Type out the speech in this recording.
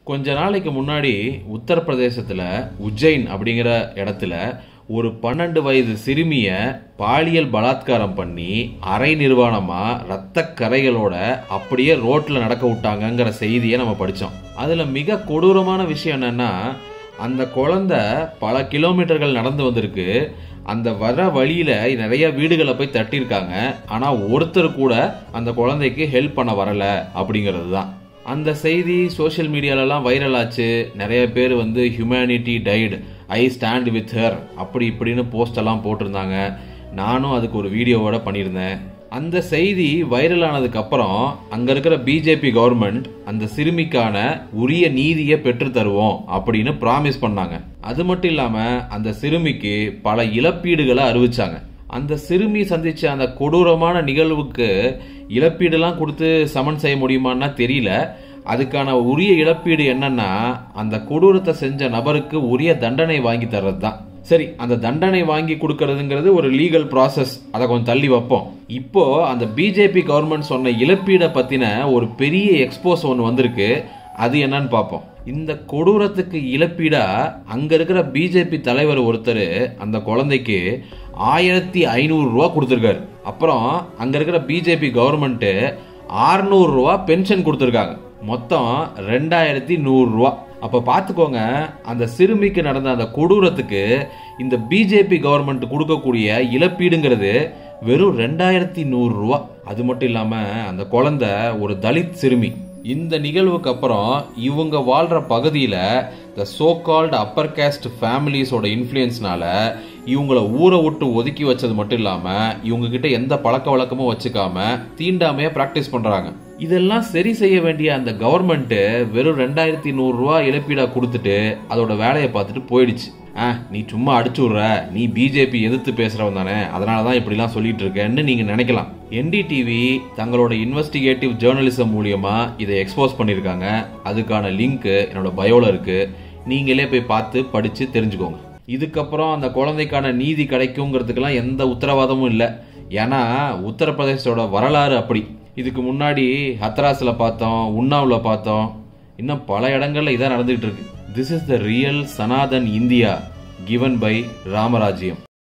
கொஞ்ச நாளைக்கு முன்னாடி உத்தரப்பிரதேசத்துல உஜ்ஜைன் அப்படிங்கிற இடத்துல ஒரு 12 வயது சிறுமிய பாலியல் பலாத்காரம் பண்ணி அரை நிர்வாணமா ரத்த கரைகளோட அப்படியே ரோட்ல நடக்க விட்டாங்கிற செய்தியை நம்ம படிச்சோம். அதுல மிக கொடூரமான விஷயம் என்னன்னா, அந்த குழந்தை பல கிலோமீட்டர்கள் நடந்து வந்திருக்கு. அந்த வர வழியில நிறைய வீடுகளை போய் தட்டியிருக்காங்க. ஆனா ஒருத்தர் கூட அந்த குழந்தைக்கு ஹெல்ப் பண்ண வரல அப்படிங்கிறது தான். அந்த செய்தி சோஷியல் மீடியாலலாம் வைரல் ஆச்சு. நிறைய பேர் humanity died, I stand with her அப்படி இப்படின்னு போஸ்ட் எல்லாம் போட்டிருந்தாங்க. நானும் அதுக்கு ஒரு வீடியோவோட பண்ணியிருந்தேன். அந்த செய்தி வைரல் ஆனதுக்கு அப்புறம் அங்க இருக்கிற பிஜேபி கவர்மெண்ட் அந்த சிறுமிக்கான உரிய நீதியை பெற்று தருவோம் அப்படின்னு ப்ராமிஸ் பண்ணாங்க. அது மட்டும் இல்லாம அந்த சிறுமிக்கு பல இழப்பீடுகளை அறிவிச்சாங்க. அந்த சிறுமி சந்திச்ச அந்த கொடூரமான நிகழ்வுக்கு இழப்பீடுலாம் கொடுத்து சமன் செய்ய முடியுமான்னா தெரியல. அதுக்கான உரிய இழப்பீடு என்னன்னா, அந்த கொடூரத்தை செஞ்ச நபருக்கு உரிய தண்டனை வாங்கி தர்றது தான். சரி, அந்த தண்டனை வாங்கி கொடுக்கறதுங்கிறது ஒரு லீகல் ப்ராசஸ், அதை கொஞ்சம் தள்ளி வைப்போம். இப்போ அந்த பிஜேபி கவர்மெண்ட் சொன்ன இழப்பீடை பத்தின ஒரு பெரிய எக்ஸ்போஸ் ஒன்று வந்திருக்கு. அது என்னன்னு பார்ப்போம். இந்த கொடூரத்துக்கு இழப்பீடா அங்க இருக்கிற பிஜேபி தலைவர் ஒருத்தர் அந்த குழந்தைக்கு 1500 ரூபா கொடுத்திருக்காரு. அப்புறம் அங்க இருக்கிற பிஜேபி கவர்மெண்ட் 600 ரூபா பென்ஷன் கொடுத்திருக்காங்க. மொத்தம் 2100 ரூபா. அப்ப பாத்துக்கோங்க, அந்த சிறுமிக்கு நடந்த அந்த கொடூரத்துக்கு இந்த பிஜேபி கவர்மெண்ட் கொடுக்கக்கூடிய இழப்பீடுங்கிறது வெறும் 2100 ரூபா. அது மட்டும் இல்லாம அந்த குழந்தை ஒரு தலித் சிறுமி. இந்த நிகழ்வுக்கு அப்புறம் இவங்க வாழ்ற பகுதியில் the so called upper caste ஃபேமிலிஸோட இன்ஃப்ளூயன்ஸ்னால இவங்கள ஊரை விட்டு ஒதுக்கி வச்சது மட்டும் இல்லாமல் இவங்க கிட்ட எந்த பழக்க வழக்கமும் வச்சுக்காம தீண்டாமையை ப்ராக்டிஸ் பண்ணுறாங்க. இதெல்லாம் சரி செய்ய வேண்டிய அந்த கவர்மெண்ட்டு வெறும் 2100 ரூபா இழப்பீடா கொடுத்துட்டு அதோட வேலையை பார்த்துட்டு போயிடுச்சு. நீ சும்மா அடிச்சு விடுற, நீ பிஜேபி எதிர்த்து பேசுறவன் தானே, அதனாலதான் இப்படிலாம் சொல்லிட்டு இருக்கேன்னு நீங்க நினைக்கலாம். என்டிடிவி தங்களோட இன்வெஸ்டிகேட்டிவ் ஜேர்னலிசம் மூலியமா இதை எக்ஸ்போஸ் பண்ணிருக்காங்க. அதுக்கான லிங்க் என்னோட பயோல இருக்கு. நீங்களே போய் பார்த்து படிச்சு தெரிஞ்சுக்கோங்க. இதுக்கப்புறம் அந்த குழந்தைக்கான நீதி கிடைக்குங்கிறதுக்கெல்லாம் எந்த உத்தரவாதமும் இல்லை. ஏன்னா உத்தரப்பிரதேசோட வரலாறு அப்படி. இதுக்கு முன்னாடி ஹத்ராஸ்ல பார்த்தோம், உன்னாவ்ல பார்த்தோம், இன்னும் பல இடங்கள்ல இதான் நடந்துகிட்டு இருக்கு. This is the real Sanathan India given by Ramarajyam.